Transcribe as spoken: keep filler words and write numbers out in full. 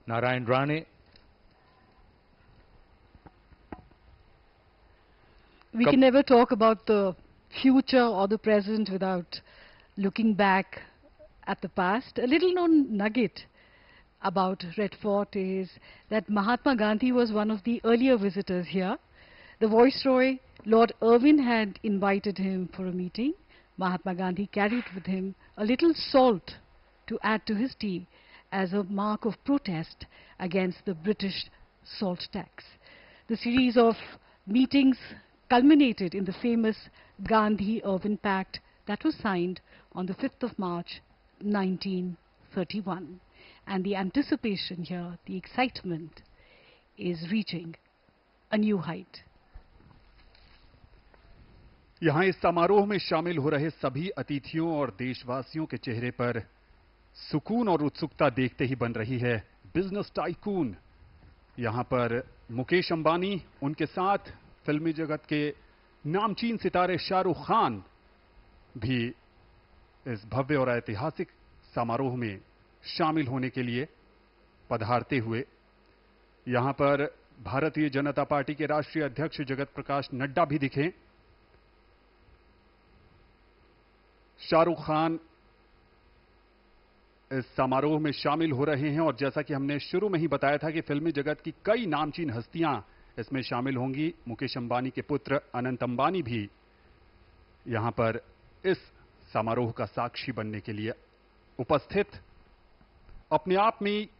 Narayan Rane. We can never talk about the future or the present without looking back at the past. A little known nugget about Red Fort is that Mahatma Gandhi was one of the earlier visitors here. The Viceroy, Lord Irwin, had invited him for a meeting. Mahatma Gandhi carried with him a little salt to add to his tea as a mark of protest against the British salt tax. The series of meetings culminated in the famous Gandhi-Irwin Pact that was signed on the fifth of March nineteen thirty-one. And the anticipation here, the excitement, is reaching a new height. यहां इस समारोह में शामिल हो रहे सभी अतिथियों और देशवासियों के चेहरे पर सुकून और उत्सुकता देखते ही बन रही है बिजनेस टाइकून। यहां पर मुकेश अंबानी, उनके साथ फिल्मी जगत के नामचीन सितारे शाहरुख खान भी इस भव्य और ऐतिहासिक समारोह में शामिल होने के लिए पधारते हुए, यहां पर भारतीय जनता पार्टी के राष्ट्रीय अध्यक्ष जगत प्रकाश नड्डा भी दिखे। शाहरुख खान इस समारोह में शामिल हो रहे हैं और जैसा कि हमने शुरू में ही बताया था कि फिल्मी जगत की कई नामचीन हस्तियां इसमें शामिल होंगी। मुकेश अंबानी के पुत्र अनंत अंबानी भी यहां पर इस समारोह का साक्षी बनने के लिए उपस्थित। अपने आप में